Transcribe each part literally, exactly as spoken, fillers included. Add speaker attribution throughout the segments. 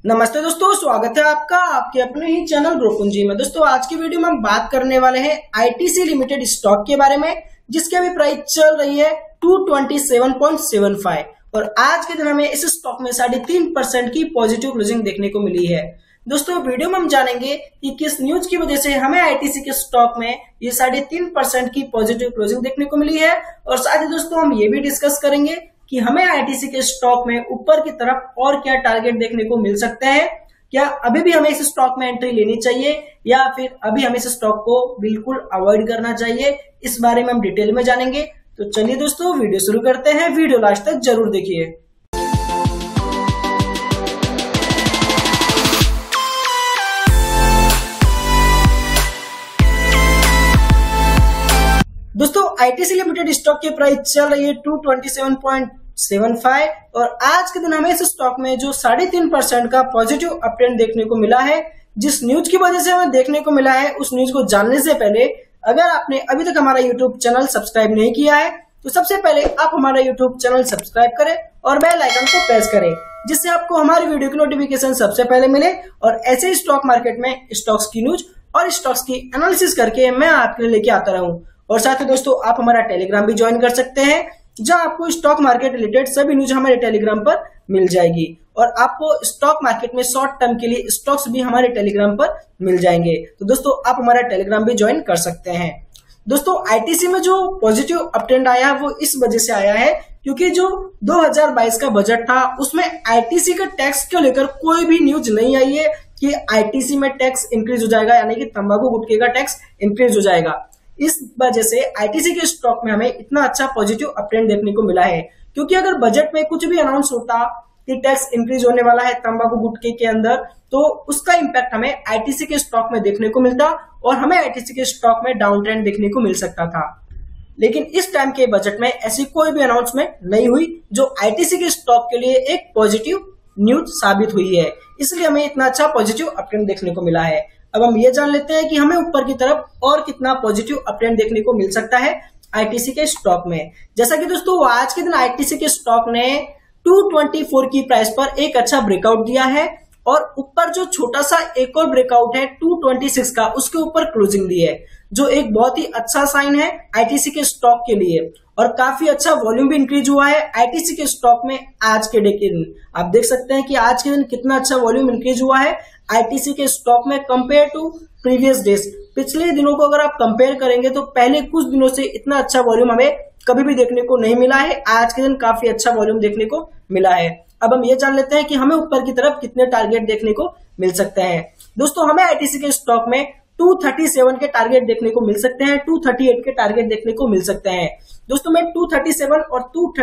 Speaker 1: नमस्ते दोस्तों, स्वागत है आपका आपके अपने ही चैनल ग्रो पूंजी में। दोस्तों आज की वीडियो में हम बात करने वाले हैं आईटीसी लिमिटेड स्टॉक के बारे में, जिसकी अभी प्राइस चल रही है two twenty seven point seven five और आज के दिन हमें इस स्टॉक में साढ़े तीन परसेंट की पॉजिटिव क्लोजिंग देखने को मिली है। दोस्तों वीडियो में हम जानेंगे कि किस न्यूज की वजह से हमें आईटीसी के स्टॉक में ये साढ़े तीन परसेंट की पॉजिटिव क्लोजिंग देखने को मिली है, और साथ ही दोस्तों हम ये भी डिस्कस करेंगे कि हमें आईटीसी के स्टॉक में ऊपर की तरफ और क्या टारगेट देखने को मिल सकते हैं। क्या अभी भी हमें इस स्टॉक में एंट्री लेनी चाहिए या फिर अभी हमें इस स्टॉक को बिल्कुल अवॉइड करना चाहिए, इस बारे में हम डिटेल में जानेंगे। तो चलिए दोस्तों वीडियो शुरू करते हैं, वीडियो लास्ट तक जरूर देखिए। दोस्तों आईटीसी लिमिटेड स्टॉक की प्राइस चल रही है two twenty seven point seven five और आज के दिन हमें इस स्टॉक में जो साढ़े तीन परसेंट का पॉजिटिव अपट्रेंड देखने को मिला है। जिस न्यूज की वजह से हमें देखने को मिला है उस न्यूज को जानने से पहले अगर आपने अभी तक हमारा यूट्यूब चैनल सब्सक्राइब नहीं किया है तो सबसे पहले आप हमारा यूट्यूब चैनल सब्सक्राइब करें और बेल आइकन को प्रेस करें, जिससे आपको हमारी वीडियो की नोटिफिकेशन सबसे पहले मिले और ऐसे ही स्टॉक मार्केट में स्टॉक्स की न्यूज और स्टॉक्स की एनालिसिस करके मैं आपके लिए लेके आता रहूं। और साथ ही दोस्तों आप हमारा टेलीग्राम भी ज्वाइन कर सकते हैं, जहां आपको स्टॉक मार्केट रिलेटेड सभी न्यूज हमारे टेलीग्राम पर मिल जाएगी और आपको स्टॉक मार्केट में शॉर्ट टर्म के लिए स्टॉक्स भी हमारे टेलीग्राम पर मिल जाएंगे। तो दोस्तों आप हमारा टेलीग्राम भी ज्वाइन कर सकते हैं। दोस्तों आईटीसी में जो पॉजिटिव अपट्रेंड आया है वो इस वजह से आया है क्योंकि जो दो हज़ार बाईस का बजट था उसमें आईटीसी का टैक्स को लेकर कोई भी न्यूज नहीं आई है कि आईटीसी में टैक्स इंक्रीज हो जाएगा, यानी कि तंबाकू गुटखे का टैक्स इंक्रीज हो जाएगा। इस वजह से आईटीसी के स्टॉक में हमें इतना अच्छा पॉजिटिव अपट्रेंड देखने को मिला है, क्योंकि अगर बजट में कुछ भी अनाउंस होता कि टैक्स इंक्रीज होने वाला है तंबाकू गुटखे के अंदर, तो उसका इंपैक्ट हमें आईटीसी के स्टॉक में देखने को मिलता और हमें आईटीसी के स्टॉक में डाउन ट्रेंड देखने को मिल सकता था। लेकिन इस टाइम के बजट में ऐसी कोई भी अनाउंसमेंट नहीं हुई जो आईटीसी के स्टॉक के लिए एक पॉजिटिव न्यूज साबित हुई है, इसलिए हमें इतना अच्छा पॉजिटिव अपट्रेंड देखने को मिला है। अब हम ये जान लेते हैं कि हमें ऊपर की तरफ और कितना पॉजिटिव अपट्रेंड देखने को मिल सकता है आईटीसी के स्टॉक में। जैसा कि दोस्तों आज के दिन आईटीसी के स्टॉक ने टू ट्वेंटी फोर की प्राइस पर एक अच्छा ब्रेकआउट दिया है और ऊपर जो छोटा सा एक और ब्रेकआउट है टू ट्वेंटी सिक्स का, उसके ऊपर क्लोजिंग दी है, जो एक बहुत ही अच्छा साइन है आईटीसी के स्टॉक के लिए। और काफी अच्छा वॉल्यूम भी इंक्रीज हुआ है आईटीसी के स्टॉक में आज के डे के दिन। आप देख सकते हैं कि आज के दिन कितना अच्छा वॉल्यूम इंक्रीज हुआ है आईटीसी के स्टॉक में कंपेयर टू प्रीवियस डेज। पिछले दिनों को अगर आप कंपेयर करेंगे तो पहले कुछ दिनों से इतना अच्छा वॉल्यूम हमें कभी भी देखने को नहीं मिला है। आज के दिन काफी अच्छा वॉल्यूम देखने को मिला है। अब हम ये जान लेते हैं कि हमें ऊपर की तरफ कितने टारगेट देखने को मिल सकते हैं। दोस्तों हमें आईटीसी के स्टॉक में टू थर्टी सेवन के टारगेट देखने को मिल सकते हैं, टू थर्टी एट के टारगेट देखने को मिल सकते हैं। दोस्तों मैं टू थर्टी सेवन और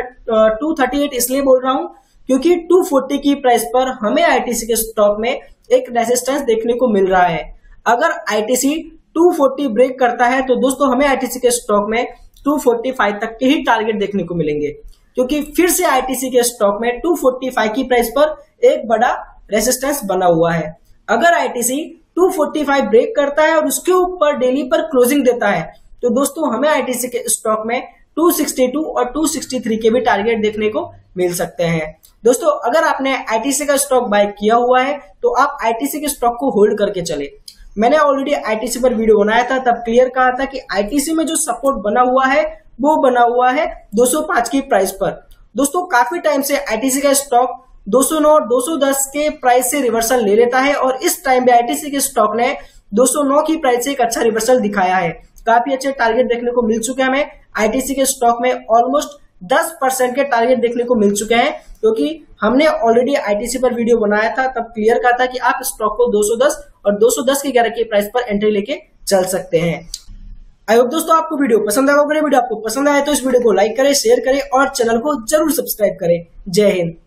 Speaker 1: टू थर्टी एट इसलिए बोल रहा हूं क्योंकि टू फोर्टी की प्राइस पर हमें आईटीसी के स्टॉक में एक रेजिस्टेंस देखने को मिल रहा है। अगर आईटीसी टू फोर्टी ब्रेक करता है तो दोस्तों हमें आईटीसी के स्टॉक में टू फोर्टी फाइव तक के ही टारगेट देखने को मिलेंगे, क्योंकि फिर से आईटीसी के स्टॉक में टू फोर्टी फाइव की प्राइस पर एक बड़ा रेजिस्टेंस बना हुआ है। अगर ITC two forty five break करता है और उसके ऊपर डेली पर क्लोजिंग देता है तो दोस्तों हमें आईटीसी के स्टॉक में टू सिक्सटी टू और टू सिक्सटी थ्री के भी टारगेट देखने को मिल सकते हैं। दोस्तों अगर आपने आईटीसी का स्टॉक बाय किया हुआ है तो आप आईटीसी के स्टॉक को होल्ड करके चले। मैंने ऑलरेडी आईटीसी पर वीडियो बनाया था, तब क्लियर कहा था कि आईटीसी में जो सपोर्ट बना हुआ है वो बना हुआ है दो सौ पाँच की प्राइस पर। दोस्तों काफी टाइम से आईटीसी का स्टॉक दो सौ नौ दो सौ दस के प्राइस से रिवर्सल ले लेता है और इस टाइम पे आईटीसी के स्टॉक ने दो सौ नौ की प्राइस से एक अच्छा रिवर्सल दिखाया है। काफी अच्छे टारगेट देखने को मिल चुके हैं हमें आईटीसी के स्टॉक में, ऑलमोस्ट दस परसेंट के टारगेट देखने को मिल चुके हैं, क्योंकि हमने ऑलरेडी आईटीसी पर वीडियो बनाया था, तब क्लियर कहा था कि आप स्टॉक को दो सौ दस और दो सौ दस के ग्यारह की प्राइस पर एंट्री लेके चल सकते हैं। आई होप दोस्तों आपको वीडियो पसंद आएगा। वीडियो आपको पसंद आए तो इस वीडियो को लाइक करें, शेयर करें और चैनल को जरूर सब्सक्राइब करें। जय हिंद।